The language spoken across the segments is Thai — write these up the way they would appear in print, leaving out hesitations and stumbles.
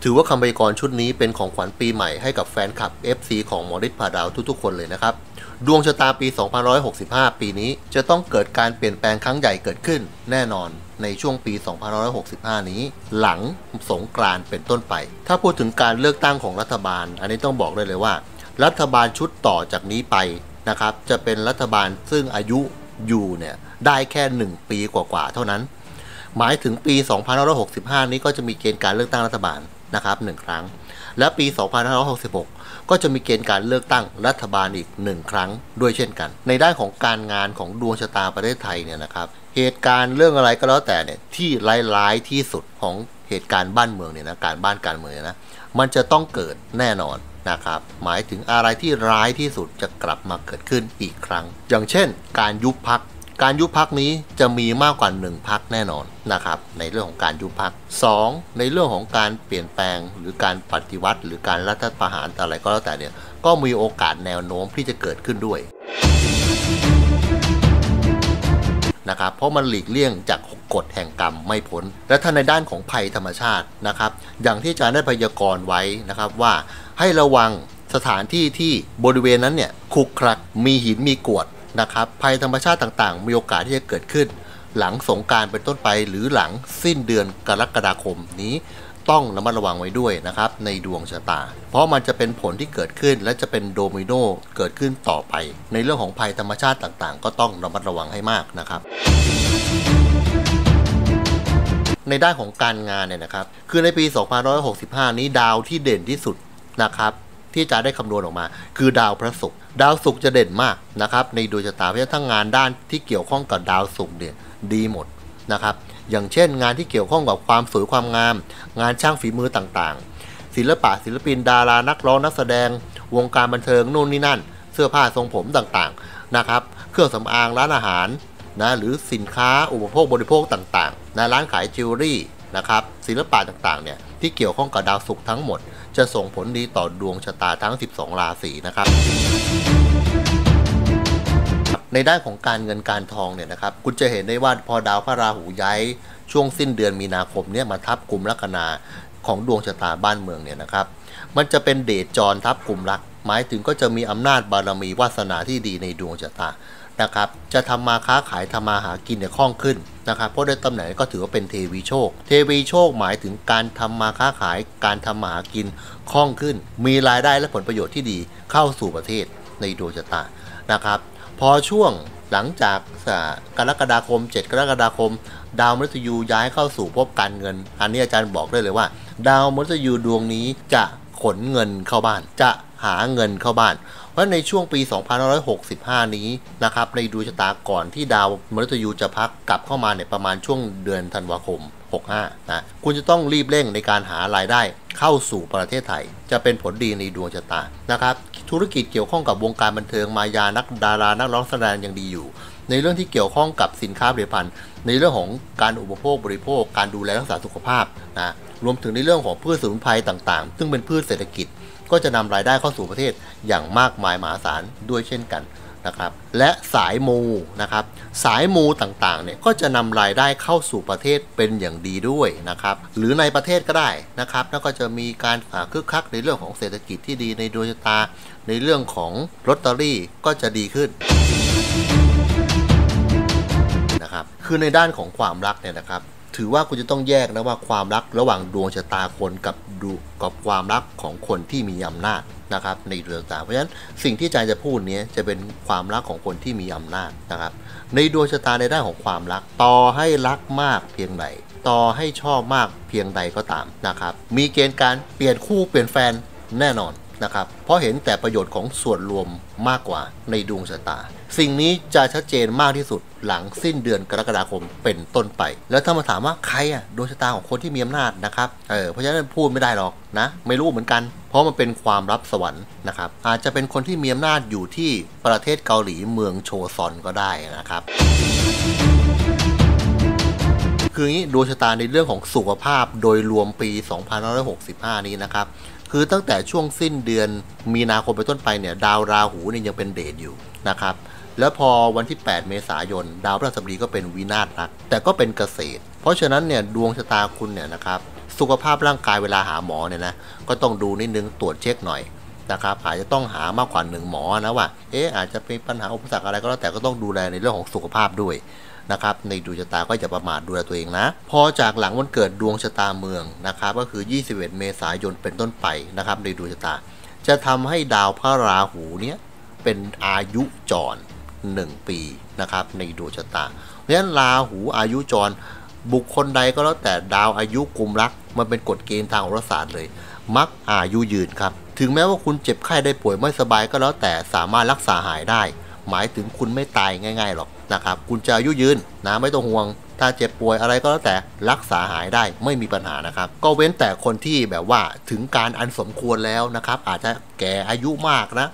ถือว่าคำพยากรณ์ชุดนี้เป็นของขวัญปีใหม่ให้กับแฟนคลับ FC ของหมอฤทธิ์ พาดาวทุกๆคนเลยนะครับดวงชะตาปี 2565 ปีนี้จะต้องเกิดการเปลี่ยนแปลงครั้งใหญ่เกิดขึ้นแน่นอนในช่วงปี 2565 นี้หลังสงกรานต์เป็นต้นไปถ้าพูดถึงการเลือกตั้งของรัฐบาลอันนี้ต้องบอกได้เลยว่ารัฐบาลชุดต่อจากนี้ไปนะครับจะเป็นรัฐบาลซึ่งอายุอยู่เนี่ยได้แค่1 ปีกว่าๆเท่านั้นหมายถึงปี 2565 นี้ก็จะมีเกณฑ์การเลือกตั้งรัฐบาลนะครับ1 ครั้งและปี 2566 ก็จะมีเกณฑ์การเลือกตั้งรัฐบาลอีก1 ครั้งด้วยเช่นกันในด้านของการงานของดวงชะตาประเทศไทยเนี่ยนะครับเหตุการณ์เรื่องอะไรก็แล้วแต่เนี่ยที่ร้ายๆที่สุดของเหตุการณ์บ้านเมืองเนี่ยนะการเมืองนะมันจะต้องเกิดแน่นอนนะครับหมายถึงอะไรที่ร้ายที่สุดจะกลับมาเกิดขึ้นอีกครั้งอย่างเช่นการยุบพรรคนี้จะมีมากกว่า1 พรรคแน่นอนนะครับในเรื่องของการยุบพรรค2ในเรื่องของการเปลี่ยนแปลงหรือการปฏิวัติหรือการรัฐประหารอะไรก็แล้วแต่เนี่ยก็มีโอกาสแนวโน้มที่จะเกิดขึ้นด้วยนะครับเพราะมันหลีกเลี่ยงจากกฎแห่งกรรมไม่พ้นและถ้าในด้านของภัยธรรมชาตินะครับอย่างที่อาจารย์ได้พยากรณ์ไว้นะครับว่าให้ระวังสถานที่ที่บริเวณนั้นเนี่ยขรุขระมีหินมีกรวดนะครับภัยธรรมชาติต่างๆมีโอกาสที่จะเกิดขึ้นหลังสงกรานต์เป็นต้นไปหรือหลังสิ้นเดือนกรกฎาคมนี้ต้องระมัดระวังไว้ด้วยนะครับในดวงชะตาเพราะมันจะเป็นผลที่เกิดขึ้นและจะเป็นโดมิโนเกิดขึ้นต่อไปในเรื่องของภัยธรรมชาติต่างๆก็ต้องระมัดระวังให้มากนะครับในด้านของการงานเนี่ยนะครับคือในปี 2565 นี้ดาวที่เด่นที่สุดนะครับที่จะได้คำนวณออกมาคือดาวพระศุกร์ดาวศุกร์จะเด่นมากนะครับในดวงชะตาเพราะทั้งงานด้านที่เกี่ยวข้องกับดาวศุกร์เนี่ยดีหมดนะครับอย่างเช่นงานที่เกี่ยวข้องกับความสวยความงามงานช่างฝีมือต่างๆศิลปินดารานักร้องนักแสดงวงการบันเทิงนู่นนี่นั่นเสื้อผ้าทรงผมต่างๆนะครับเครื่องสำอางร้านอาหารนะหรือสินค้าอุปโภคบริโภคต่างๆนะร้านขายจิวเวลรี่นะครับศิลปะต่างๆเนี่ยที่เกี่ยวข้องกับดาวศุกร์ทั้งหมดจะส่งผลดีต่อดวงชะตาทั้ง12 ราศีนะครับในด้านของการเงินการทองเนี่ยนะครับคุณจะเห็นได้ว่าพอดาวพระราหูย้ายช่วงสิ้นเดือนมีนาคมเนี่ยมาทับกุมลัคนาของดวงชะตาบ้านเมืองเนี่ยนะครับมันจะเป็นเดชจรทับกุมลัคหมายถึงก็จะมีอำนาจบารมีวาสนาที่ดีในดวงชะตานะครับจะทำมาค้าขายทำมาหากินเนี่ยคล่องขึ้นนะครับเพราะได้ตำแหน่งก็ถือว่าเป็นเทวีโชคหมายถึงการทำมาค้าขายการทำมาหากินคล่องขึ้นมีรายได้และผลประโยชน์ที่ดีเข้าสู่ประเทศในดวงชะตานะครับพอช่วงหลังจาก7 กรกฎาคมดาวมฤตยูย้ายเข้าสู่ภพการเงินอันนี้อาจารย์บอกได้เลยว่าดาวมฤตยูดวงนี้จะขนเงินเข้าบ้านจะหาเงินเข้าบ้านเพราะในช่วงปี 2565 นี้นะครับในดวงชะตาก่อนที่ดาวมฤตยูจะพักกลับเข้ามาในประมาณช่วงเดือนธันวาคม 65 นะคุณจะต้องรีบเร่งในการหารายได้เข้าสู่ประเทศไทยจะเป็นผลดีในดวงชะตานะครับธุรกิจเกี่ยวข้องกับวงการบันเทิงมายานักดารานักร้องแสดงยังดีอยู่ในเรื่องที่เกี่ยวข้องกับสินค้าผลิตภัณฑ์ในเรื่องของการอุปโภคบริโภคการดูแลรักษาสุขภาพนะรวมถึงในเรื่องของพืชสมุนไพรต่างๆซึ่งเป็นพืชเศรษฐกิจก็จะนำรายได้เข้าสู่ประเทศอย่างมากมายมหาศาลด้วยเช่นกันนะครับและสายมูนะครับสายมูต่างๆเนี่ยก็จะนำรายได้เข้าสู่ประเทศเป็นอย่างดีด้วยนะครับหรือในประเทศก็ได้นะครับแล้วก็จะมีการคึกคักในเรื่องของเศรษฐกิจที่ดีในดวงชะตาในเรื่องของลอตเตอรี่ก็จะดีขึ้นนะครับคือในด้านของความรักเนี่ยนะครับถือว่าคุณจะต้องแยกนะว่าความรักระหว่างดวงชะตาคนกับความรักของคนที่มีอำนาจนะครับในดวงชะตาเพราะฉะนั้นสิ่งที่อาจารย์จะพูดนี้จะเป็นความรักของคนที่มีอำนาจนะครับในดวงชะตาในด้านของความรักต่อให้รักมากเพียงใดต่อให้ชอบมากเพียงใดก็ตามนะครับมีเกณฑ์การเปลี่ยนคู่เปลี่ยนแฟนแน่นอนนะครับเพราะเห็นแต่ประโยชน์ของส่วนรวมมากกว่าในดวงชะตาสิ่งนี้จะชัดเจนมากที่สุดหลังสิ้นเดือนกรกฎาคมเป็นต้นไปแล้วถ้ามาถามว่าใครดวงชะตาของคนที่มีอำนาจนะครับเพราะฉะนั้นพูดไม่ได้หรอกนะไม่รู้เหมือนกันเพราะมันเป็นความลับสวรรค์นะครับอาจจะเป็นคนที่มีอำนาจอยู่ที่ประเทศเกาหลีเมืองโชซอนก็ได้นะครับคืออย่างนี้ดวงชะตาในเรื่องของสุขภาพโดยรวมปี 2565 นี้นะครับคือตั้งแต่ช่วงสิ้นเดือนมีนาคมไปต้นไปเนี่ยดาวราหูเนี่ยยังเป็นเดชอยู่นะครับแล้วพอวันที่8 เมษายนดาวพฤหัสบดีก็เป็นวินาศรักแต่ก็เป็นเกษตรเพราะฉะนั้นเนี่ยดวงชะตาคุณเนี่ยนะครับสุขภาพร่างกายเวลาหาหมอเนี่ยนะก็ต้องดูนิดนึงตรวจเช็คหน่อยนะครับอาจจะต้องหามากกว่า1หมอนะว่าอาจจะเป็นปัญหาอุปสรรคอะไรก็แล้วแต่ก็ต้องดูแลในเรื่องของสุขภาพด้วยนะครับในดวงชะตาก็อย่าประมาทดูแลตัวเองนะพอจากหลังวันเกิดดวงชะตาเมืองนะครับก็คือ21เมษายนเป็นต้นไปนะครับในดวงชะตาจะทำให้ดาวพระราหูเนี้ยเป็นอายุจร1ปีนะครับในดวงชะตาเพราะฉะนั้นราหูอายุจรบุคคลใดก็แล้วแต่ดาวอายุกุมรักมันเป็นกฎเกณฑ์ทางโหราศาสตร์เลยมักอายุยืนครับถึงแม้ว่าคุณเจ็บไข้ได้ป่วยไม่สบายก็แล้วแต่สามารถรักษาหายได้หมายถึงคุณไม่ตายง่ายๆหรอกนะครับคุณจะอายุยืนนะไม่ต้องห่วงถ้าเจ็บป่วยอะไรก็แล้วแต่รักษาหายได้ไม่มีปัญหานะครับก็เว้นแต่คนที่แบบว่าถึงการอันสมควรแล้วนะครับอาจจะแก่อายุมากนะ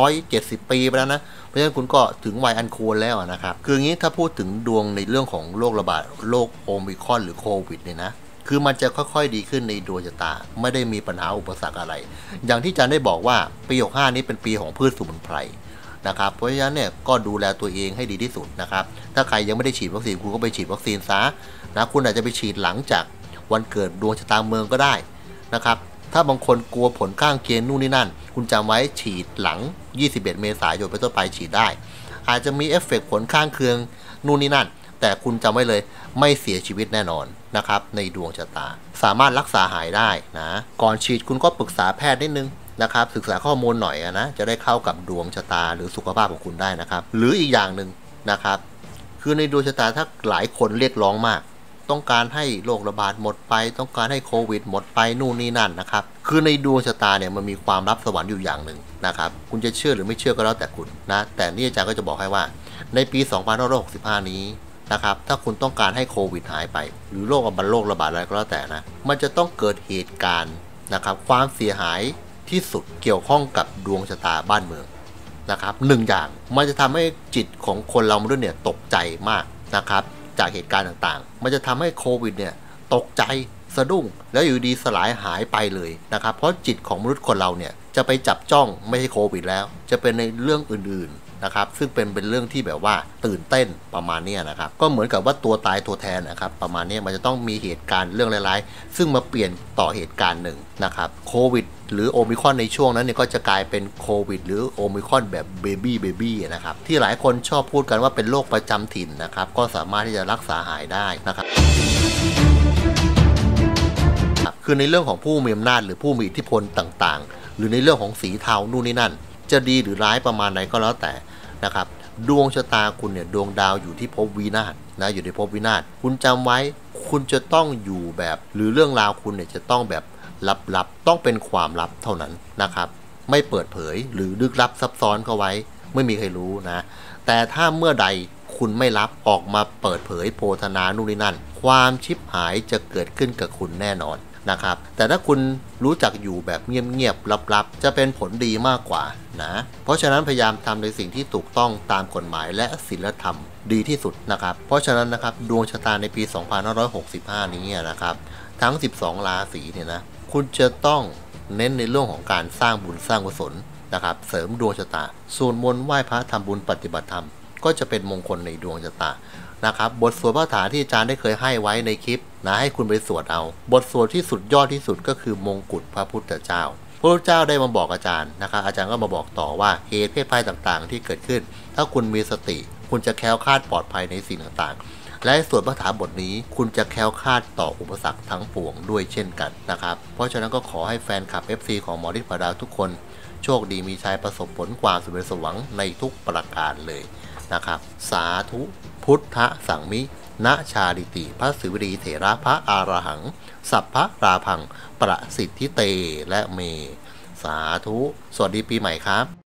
170 ปีไปแล้วนะเพราะฉะนั้นคุณก็ถึงวัยอันควรแล้วนะครับคืออย่างนี้ถ้าพูดถึงดวงในเรื่องของโรคระบาดโรคโอมิครอนหรือโควิดเนี่ยนะคือมันจะค่อยๆดีขึ้นในดวงชะตาไม่ได้มีปัญหาอุปสรรคอะไรอย่างที่อาจารย์ได้บอกว่าปี65นี้เป็นปีของพืชสมุนไพรนะครับเพราะฉะนั้นเนี่ยก็ดูแลตัวเองให้ดีที่สุดนะครับถ้าใครยังไม่ได้ฉีดวัคซีนคุณก็ไปฉีดวัคซีนซะนะคุณอาจจะไปฉีดหลังจากวันเกิดดวงชะตาเมืองก็ได้นะครับถ้าบางคนกลัวผลข้างเคียงนู่นนี่นั่นคุณจำไว้ฉีดหลัง21เมษายนเป็นต้นไปฉีดได้อาจจะมีเอฟเฟกต์ผลข้างเคียงนู่นนี่นั่นแต่คุณจำไว้เลยไม่เสียชีวิตแน่นอนนะครับในดวงชะตาสามารถรักษาหายได้นะก่อนฉีดคุณก็ปรึกษาแพทย์นิดนึงนะครับศึกษาข้อมูลหน่อยนะจะได้เข้ากับดวงชะตาหรือสุขภาพของคุณได้นะครับหรืออีกอย่างหนึ่งนะครับคือในดวงชะตาถ้าหลายคนเรียกร้องมากต้องการให้โรคระบาดหมดไปต้องการให้โควิดหมดไปนู่นนี่นั่นนะครับคือในดวงชะตาเนี่ยมันมีความลับสวรรค์อยู่อย่างหนึ่งนะครับคุณจะเชื่อหรือไม่เชื่อก็แล้วแต่คุณนะแต่นี่อาจารย์ก็จะบอกให้ว่าในปี2565นี้นะครับถ้าคุณต้องการให้โควิดหายไปหรือโรคระบาดอะไรก็แล้วแต่นะมันจะต้องเกิดเหตุการณ์นะครับความเสียหายที่สุดเกี่ยวข้องกับดวงชะตาบ้านเมืองนะครับหนึ่งอย่างมันจะทำให้จิตของคนเรามนุษย์เนี่ยตกใจมากนะครับจากเหตุการณ์ต่างๆมันจะทำให้โควิดเนี่ยตกใจสะดุ้งแล้วอยู่ดีสลายหายไปเลยนะครับเพราะจิตของมนุษย์คนเราเนี่ยจะไปจับจ้องไม่ใช่โควิดแล้วจะเป็นในเรื่องอื่นๆนะครับซึ่งเป็นเรื่องที่แบบว่าตื่นเต้นประมาณนี้นะครับก็เหมือนกับว่าตัวตายตัวแทนนะครับประมาณนี้มันจะต้องมีเหตุการณ์เรื่องร้ายๆซึ่งมาเปลี่ยนต่อเหตุการณ์หนึ่งนะครับโควิดหรือโอมิครอนในช่วงนั้นเนี่ยก็จะกลายเป็นโควิดหรือโอมิครอนแบบเบบี้นะครับที่หลายคนชอบพูดกันว่าเป็นโรคประจำถิ่นนะครับก็สามารถที่จะรักษาหายได้นะครับคือในเรื่องของผู้มีอำนาจหรือผู้มีอิทธิพลต่างๆหรือในเรื่องของสีเทานู่นนี่นั่นจะดีหรือร้ายประมาณไหนก็แล้วแต่นะครับดวงชะตาคุณเนี่ยดวงดาวอยู่ที่ภพวินาศนะอยู่ในภพวินาศคุณจำไว้คุณจะต้องอยู่แบบหรือเรื่องราวคุณเนี่ยจะต้องแบบลับๆต้องเป็นความลับเท่านั้นนะครับไม่เปิดเผยหรือลึกลับซับซ้อนเข้าไว้ไม่มีใครรู้นะแต่ถ้าเมื่อใดคุณไม่รับออกมาเปิดเผยโพธนานู่นนี่นั่นความชิบหายจะเกิดขึ้นกับคุณแน่นอนนะครับแต่ถ้าคุณรู้จักอยู่แบบเงียบๆลับๆจะเป็นผลดีมากกว่านะเพราะฉะนั้นพยายามทำในสิ่งที่ถูกต้องตามกฎหมายและศีลธรรมดีที่สุดนะครับเพราะฉะนั้นนะครับดวงชะตาในปี2565นี้นะครับทั้ง12ราศีเนี่ยนะคุณจะต้องเน้นในเรื่องของการสร้างบุญสร้างกุศลนะครับเสริมดวงชะตาสวดมนต์ไหว้พระทำบุญปฏิบัติธรรมก็จะเป็นมงคลในดวงชะตานะครับบทสวดพระคาถาที่อาจารย์ได้เคยให้ไว้ในคลิปนะให้คุณไปสวดเอาบทสวดที่สุดยอดที่สุดก็คือมงกุฎพระพุทธเจ้าพระพุทธเจ้าได้มาบอกอาจารย์นะครับอาจารย์ก็มาบอกต่อว่าเหตุเพศภัยต่างๆที่เกิดขึ้นถ้าคุณมีสติคุณจะแคล้วคลาดปลอดภัยในสิ่งต่างๆและสวดพระคาถาบทนี้คุณจะแคล้วคลาดต่ออุปสรรคทั้งปวงด้วยเช่นกันนะครับเพราะฉะนั้นก็ขอให้แฟนคลับ FC ของหมอฤทธิ์ ผาดาวทุกคนโชคดีมีชัยประสบผลความสำเร็จสมหวังในทุกประการเลยนะครับสาธุพุทธสังมิณชาดิติพระศิวลีเถระพระอารหังสัพพะราพังประสิทธิเตและเมสาธุสวัสดีปีใหม่ครับ